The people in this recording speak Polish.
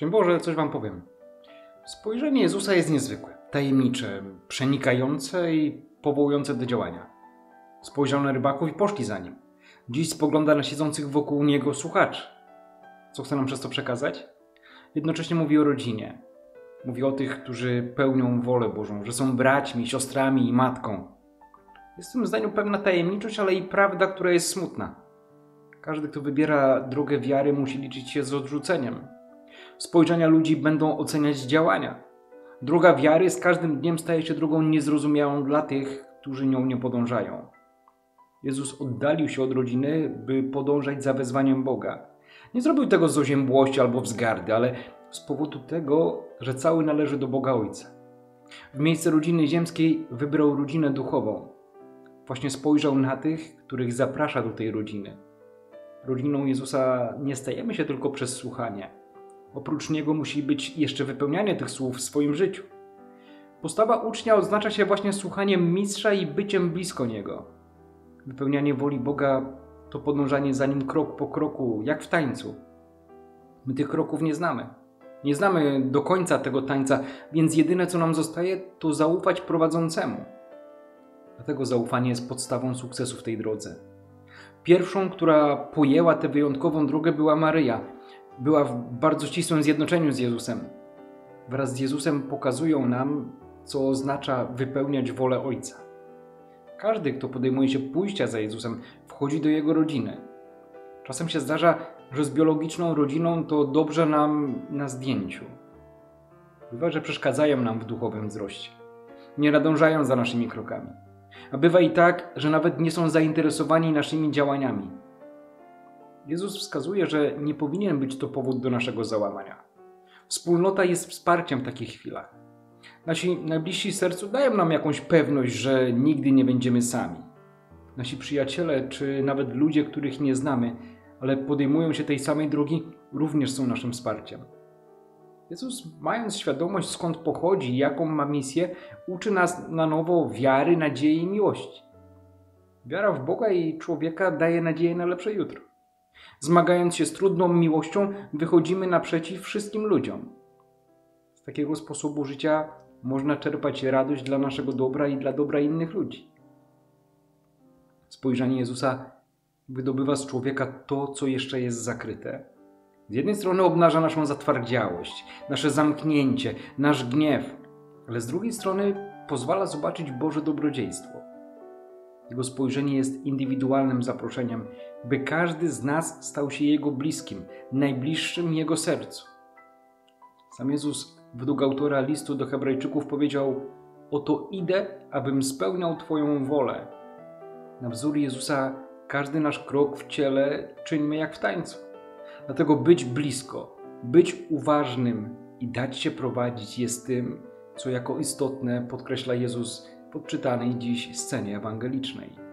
Szczęść Boże, coś wam powiem. Spojrzenie Jezusa jest niezwykłe, tajemnicze, przenikające i powołujące do działania. Spojrzał na rybaków i poszli za nim. Dziś spogląda na siedzących wokół niego słuchaczy. Co chce nam przez to przekazać? Jednocześnie mówi o rodzinie. Mówi o tych, którzy pełnią wolę Bożą, że są braćmi, siostrami i matką. Jest w tym zdaniu pewna tajemniczość, ale i prawda, która jest smutna. Każdy, kto wybiera drogę wiary, musi liczyć się z odrzuceniem. Spojrzenia ludzi będą oceniać działania. Droga wiary z każdym dniem staje się drogą niezrozumiałą dla tych, którzy nią nie podążają. Jezus oddalił się od rodziny, by podążać za wezwaniem Boga. Nie zrobił tego z oziębłości albo wzgardy, ale z powodu tego, że cały należy do Boga Ojca. W miejsce rodziny ziemskiej wybrał rodzinę duchową. Właśnie spojrzał na tych, których zaprasza do tej rodziny. Rodziną Jezusa nie stajemy się tylko przez słuchanie. Oprócz Niego musi być jeszcze wypełnianie tych słów w swoim życiu. Postawa ucznia oznacza się właśnie słuchaniem Mistrza i byciem blisko Niego. Wypełnianie woli Boga to podążanie za Nim krok po kroku, jak w tańcu. My tych kroków nie znamy. Nie znamy do końca tego tańca, więc jedyne co nam zostaje to zaufać prowadzącemu. Dlatego zaufanie jest podstawą sukcesu w tej drodze. Pierwszą, która pojęła tę wyjątkową drogę, była Maryja. Była w bardzo ścisłym zjednoczeniu z Jezusem. Wraz z Jezusem pokazują nam, co oznacza wypełniać wolę Ojca. Każdy, kto podejmuje się pójścia za Jezusem, wchodzi do Jego rodziny. Czasem się zdarza, że z biologiczną rodziną to dobrze nam na zdjęciu. Bywa, że przeszkadzają nam w duchowym wzroście. Nie nadążają za naszymi krokami. A bywa i tak, że nawet nie są zainteresowani naszymi działaniami. Jezus wskazuje, że nie powinien być to powód do naszego załamania. Wspólnota jest wsparciem w takich chwilach. Nasi najbliżsi sercu dają nam jakąś pewność, że nigdy nie będziemy sami. Nasi przyjaciele, czy nawet ludzie, których nie znamy, ale podejmują się tej samej drogi, również są naszym wsparciem. Jezus, mając świadomość, skąd pochodzi i jaką ma misję, uczy nas na nowo wiary, nadziei i miłości. Wiara w Boga i człowieka daje nadzieję na lepsze jutro. Zmagając się z trudną miłością, wychodzimy naprzeciw wszystkim ludziom. Z takiego sposobu życia można czerpać radość dla naszego dobra i dla dobra innych ludzi. Spojrzenie Jezusa wydobywa z człowieka to, co jeszcze jest zakryte. Z jednej strony obnaża naszą zatwardziałość, nasze zamknięcie, nasz gniew, ale z drugiej strony pozwala zobaczyć Boże dobrodziejstwo. Jego spojrzenie jest indywidualnym zaproszeniem, by każdy z nas stał się Jego bliskim, najbliższym Jego sercu. Sam Jezus według autora listu do Hebrajczyków powiedział: oto idę, abym spełniał Twoją wolę. Na wzór Jezusa każdy nasz krok w ciele czyńmy jak w tańcu. Dlatego być blisko, być uważnym i dać się prowadzić jest tym, co jako istotne podkreśla Jezus w odczytanej dziś scenie ewangelicznej.